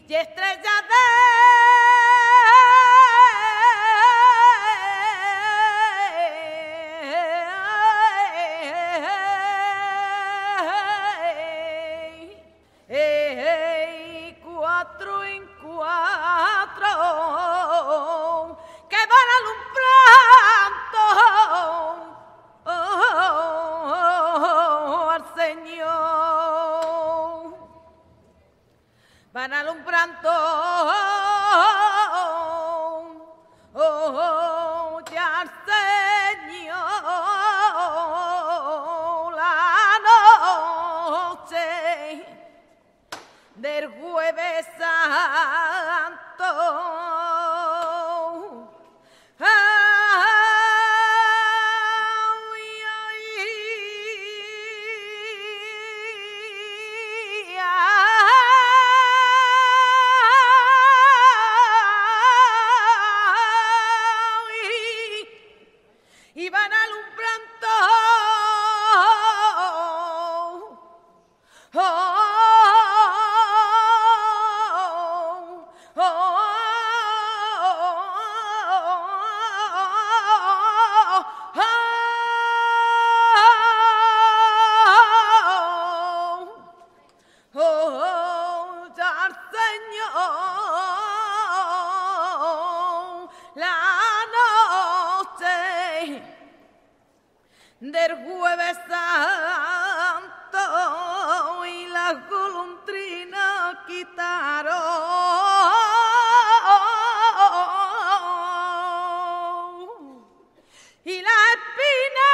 y estrellas de cuatro en cuatro que van alumbrando al Señor, van alumbrando ya al Señor la noche del Jueves Santo. Y van alumbrando al Señor la noche del Jueves Santo y las golondrinas quitaron y la espina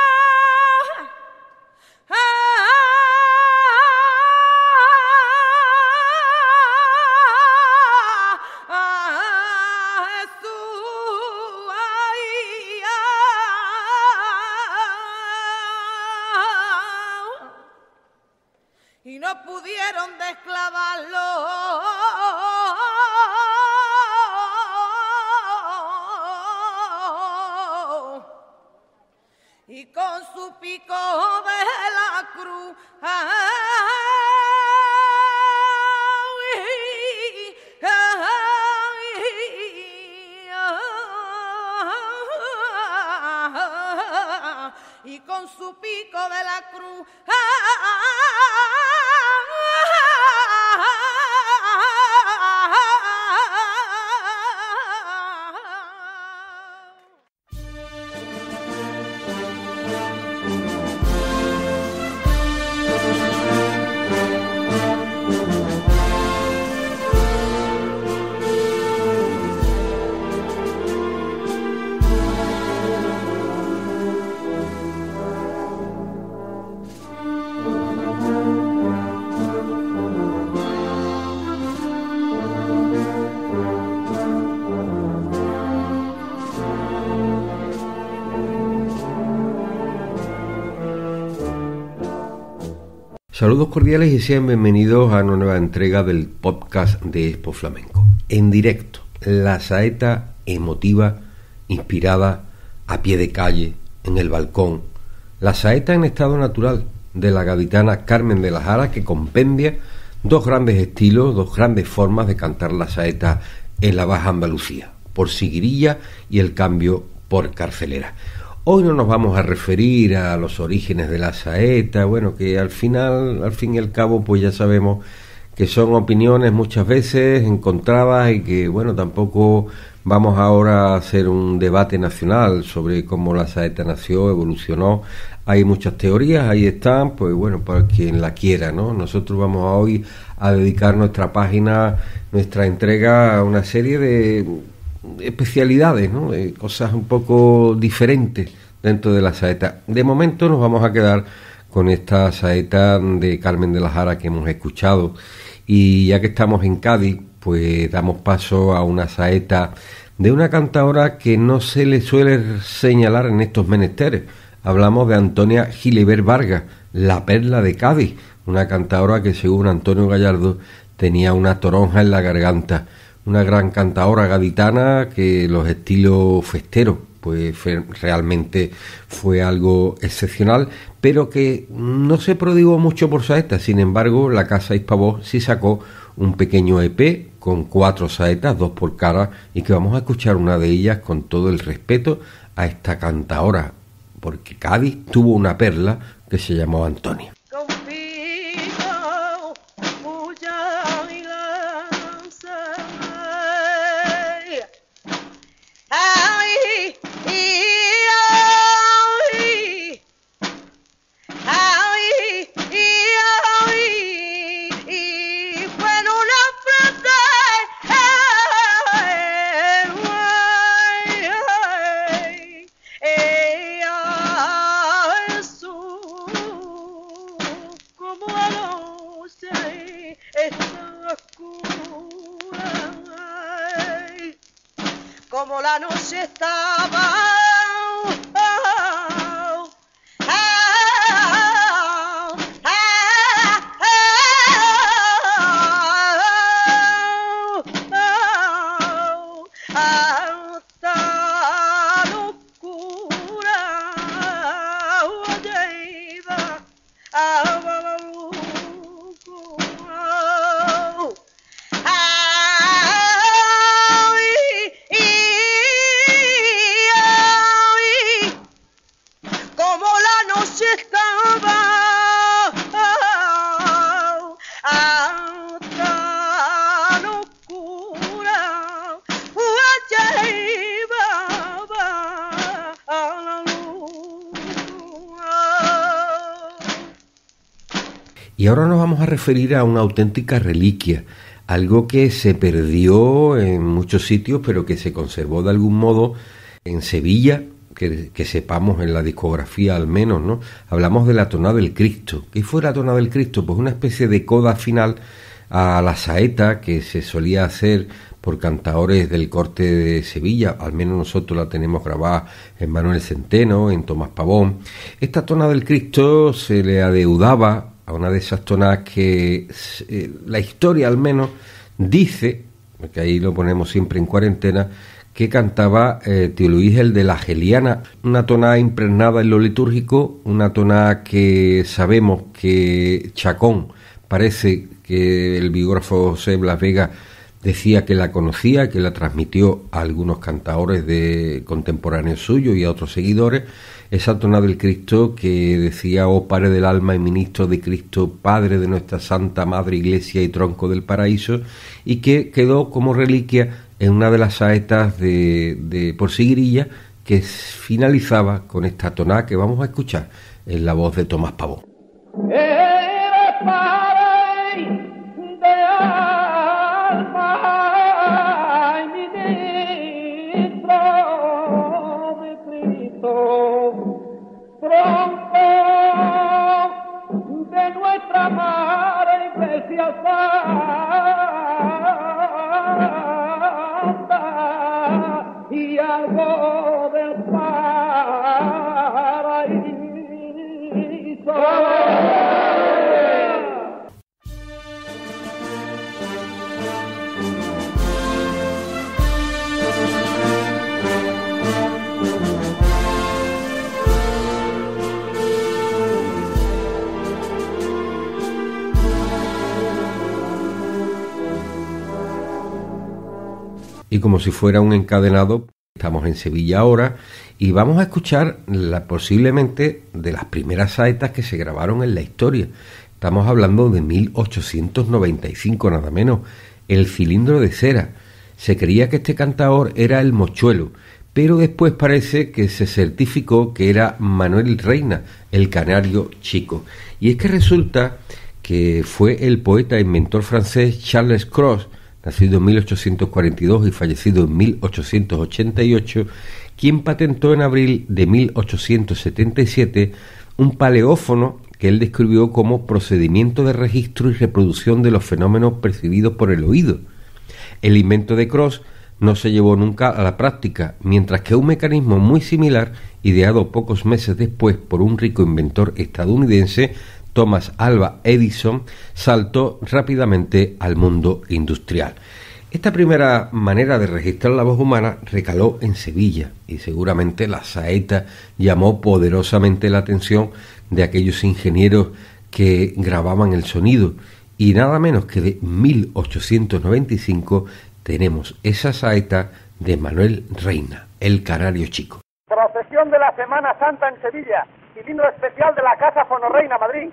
y no pudieron desclavarlo y con su pico de la cruz y con su pico de la cruz Saludos cordiales y sean bienvenidos a una nueva entrega del podcast de Expo Flamenco. En directo, la saeta emotiva, inspirada, a pie de calle, en el balcón. La saeta en estado natural de la gaditana Carmen de la Jara, que compendia dos grandes estilos, dos grandes formas de cantar la saeta en la Baja Andalucía, por siguirilla y el cambio por carcelera. Hoy no nos vamos a referir a los orígenes de la saeta, bueno, que al fin y al cabo, pues ya sabemos que son opiniones muchas veces encontradas y que, bueno, tampoco vamos ahora a hacer un debate nacional sobre cómo la saeta nació, evolucionó. Hay muchas teorías, ahí están, pues bueno, para quien la quiera, ¿no? Nosotros vamos hoy a dedicar nuestra página, nuestra entrega a una serie de especialidades, ¿no? De cosas un poco diferentes dentro de la saeta. De momento nos vamos a quedar con esta saeta de Carmen de la Jara que hemos escuchado, y ya que estamos en Cádiz, pues damos paso a una saeta de una cantadora que no se le suele señalar en estos menesteres. Hablamos de Antonia Gilibert Vargas, la perla de Cádiz, una cantadora que según Antonio Gallardo tenía una toronja en la garganta. Una gran cantadora gaditana que los estilos festeros, pues realmente fue algo excepcional, pero que no se prodigó mucho por saeta. Sin embargo, la Casa Hispavoz sí sacó un pequeño EP con 4 saetas, 2 por cara, y que vamos a escuchar una de ellas con todo el respeto a esta cantaora, porque Cádiz tuvo una perla que se llamó Antonia. Como la noche estaba tan oscura, Y ahora nos vamos a referir a una auténtica reliquia, algo que se perdió en muchos sitios, pero que se conservó de algún modo en Sevilla, que sepamos en la discografía al menos, ¿no? Hablamos de la tonada del Cristo. ¿Qué fue la tonada del Cristo? Pues una especie de coda final a la saeta que se solía hacer por cantaores del corte de Sevilla, al menos nosotros la tenemos grabada en Manuel Centeno, en Tomás Pavón. Esta tonada del Cristo se le adeudaba a una de esas tonadas que la historia al menos dice, porque ahí lo ponemos siempre en cuarentena, que cantaba Tío Luis el de la Geliana, una tonada impregnada en lo litúrgico, una tonada que sabemos que Chacón, parece que el biógrafo José Blas Vega decía que la conocía, que la transmitió a algunos cantaores de contemporáneos suyos y a otros seguidores, esa tonada del Cristo que decía: oh Padre del alma y ministro de Cristo, Padre de nuestra Santa Madre Iglesia y tronco del paraíso, y que quedó como reliquia en una de las saetas de por Sigrilla, que finalizaba con esta tonada que vamos a escuchar en la voz de Tomás Pavón. De nuestra madre Iglesia Santa y algo del paraíso. Y como si fuera un encadenado, estamos en Sevilla ahora y vamos a escuchar posiblemente de las primeras saetas que se grabaron en la historia. Estamos hablando de 1895 nada menos, El cilindro de cera. Se creía que este cantaor era el Mochuelo, pero después parece que se certificó que era Manuel Reina, el canario chico. Y es que resulta que fue el poeta e inventor francés Charles Cros, nacido en 1842 y fallecido en 1888, quien patentó en abril de 1877 un paleófono que él describió como procedimiento de registro y reproducción de los fenómenos percibidos por el oído. El invento de Cros no se llevó nunca a la práctica, mientras que un mecanismo muy similar, ideado pocos meses después por un rico inventor estadounidense, Thomas Alva Edison, saltó rápidamente al mundo industrial. Esta primera manera de registrar la voz humana recaló en Sevilla y seguramente la saeta llamó poderosamente la atención de aquellos ingenieros que grababan el sonido, y nada menos que de 1895 tenemos esa saeta de Manuel Reina, el Canario Chico. Procesión de la Semana Santa en Sevilla, cilindro especial de la Casa Fonorreina, Madrid.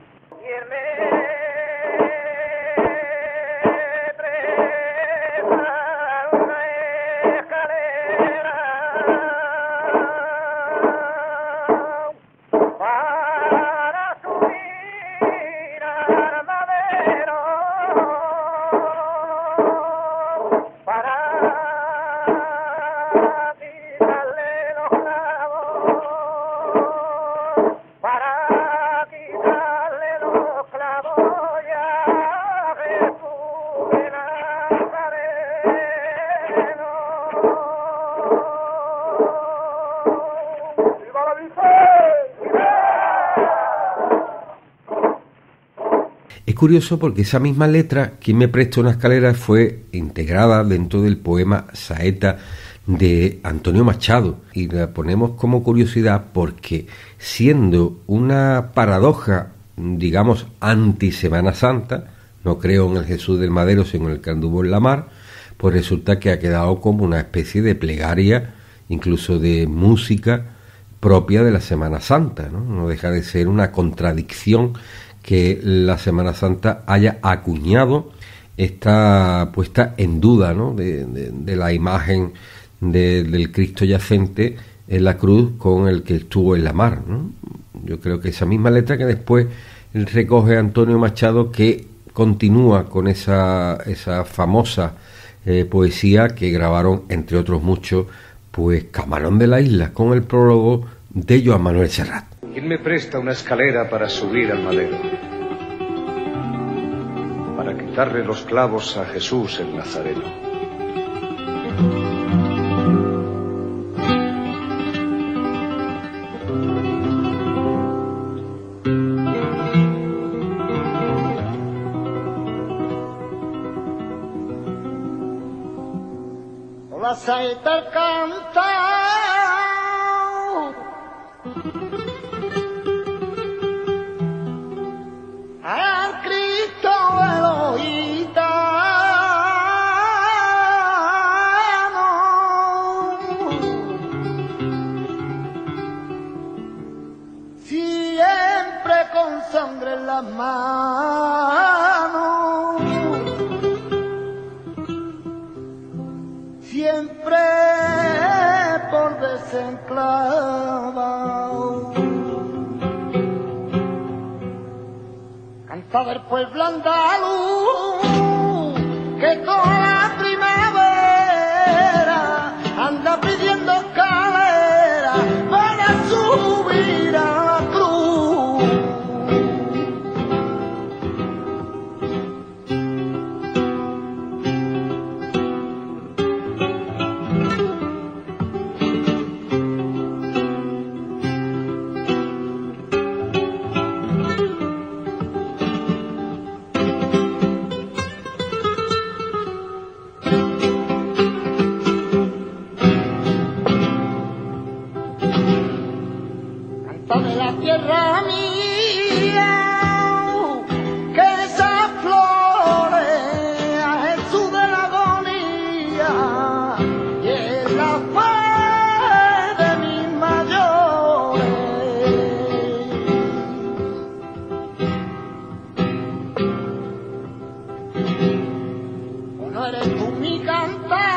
Es curioso porque esa misma letra, Quien me presta una escalera, fue integrada dentro del poema Saeta de Antonio Machado, y la ponemos como curiosidad porque, siendo una paradoja, digamos, anti-Semana Santa, no creo en el Jesús del Madero sino en el que anduvo en la mar, pues resulta que ha quedado como una especie de plegaria, incluso de música propia de la Semana Santa, ¿no? No deja de ser una contradicción que la Semana Santa haya acuñado esta puesta en duda, ¿no?, de la imagen del Cristo yacente en la cruz con el que estuvo en la mar, ¿no? Yo creo que esa misma letra que después recoge Antonio Machado, que continúa con esa famosa poesía que grabaron, entre otros muchos, pues Camarón de la Isla, con el prólogo de Joan Manuel Serrat. ¿Quién me presta una escalera para subir al madero? Para quitarle los clavos a Jesús el Nazareno. La saeta canta al Cristo elohitano, siempre con sangre en las manos, siempre por desenclavado. Canta del pueblo andaluz que con la primavera anda pidiendo escalera para subir a la cruz. De la tierra mía, que esas flores a Jesús de la agonía y en la fe de mis mayores. ¿O no eres tú mi cantar?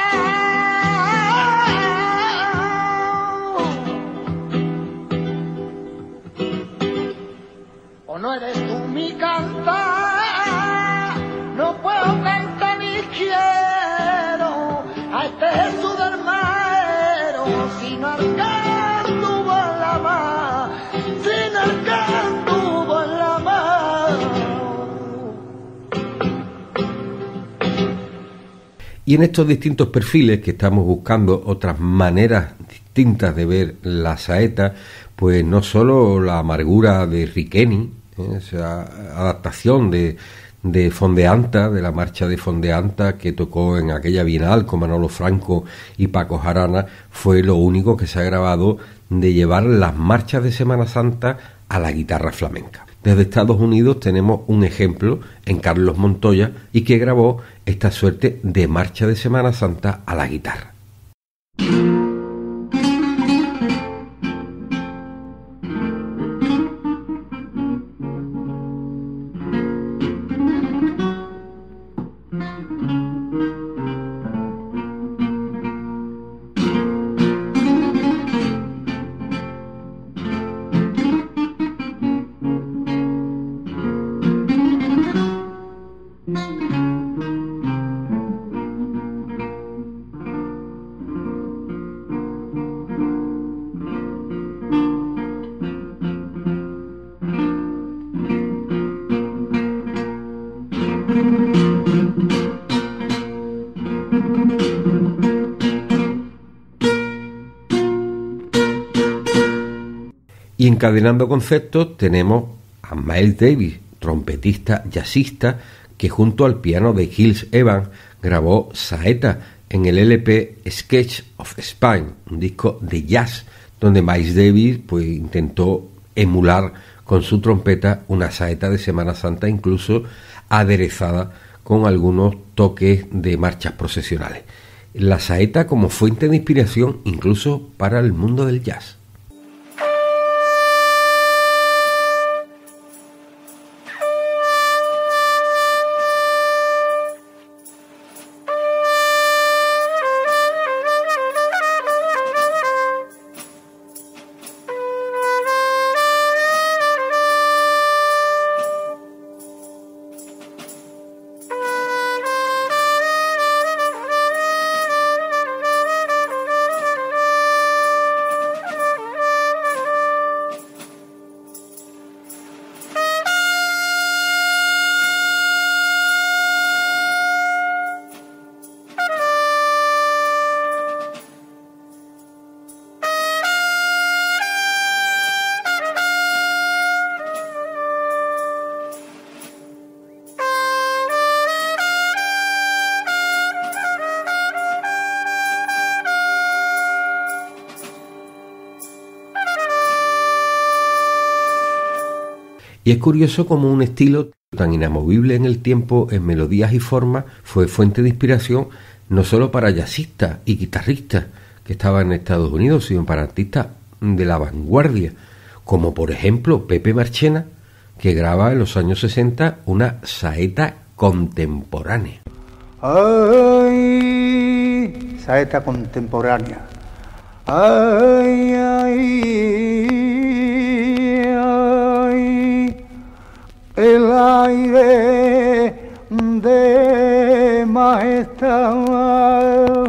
No eres tú mi cantar, no puedo cantar ni quiero a este Jesús del Madero, sino al que anduvo en la mar, sino al que anduvo en la mar. Y en estos distintos perfiles que estamos buscando otras maneras distintas de ver la saeta, pues no solo la amargura de Riqueni, esa adaptación de Fondeanta, de la marcha de Fondeanta que tocó en aquella Bienal con Manolo Franco y Paco Jarana, fue lo único que se ha grabado de llevar las marchas de Semana Santa a la guitarra flamenca. Desde Estados Unidos tenemos un ejemplo en Carlos Montoya y que grabó esta suerte de marcha de Semana Santa a la guitarra. Y encadenando conceptos tenemos a Miles Davis, trompetista jazzista, que junto al piano de Gilles Evans grabó saeta en el LP Sketch of Spain, un disco de jazz donde Miles Davis pues intentó emular con su trompeta una saeta de Semana Santa, incluso aderezada con algunos toques de marchas procesionales. La saeta como fuente de inspiración incluso para el mundo del jazz. Y es curioso cómo un estilo tan inamovible en el tiempo, en melodías y formas, fue fuente de inspiración no solo para jazzistas y guitarristas que estaban en Estados Unidos, sino para artistas de la vanguardia, como por ejemplo Pepe Marchena, que graba en los años 60 una saeta contemporánea. ¡Ay! Saeta contemporánea. ¡Ay, ay! El aire de majestad,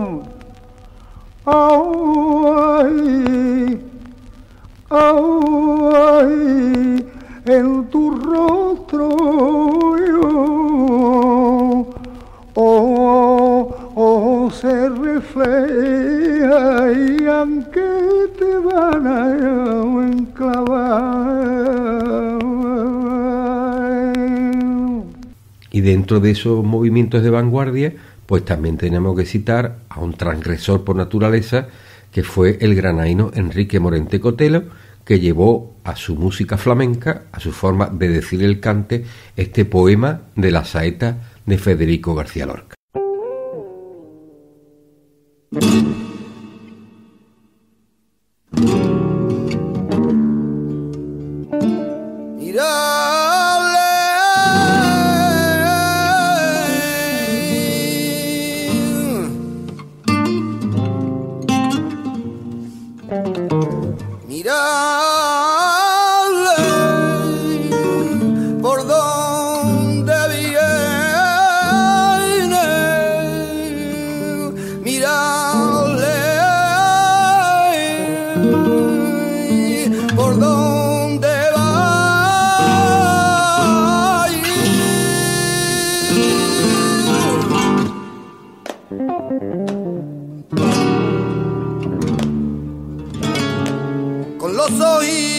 ay, ay, en tu rostro se refleja y aunque te van a enclavar. Y dentro de esos movimientos de vanguardia, pues también tenemos que citar a un transgresor por naturaleza, que fue el granaíno Enrique Morente Cotelo, que llevó a su música flamenca, a su forma de decir el cante, este poema de la saeta de Federico García Lorca. Con los oídos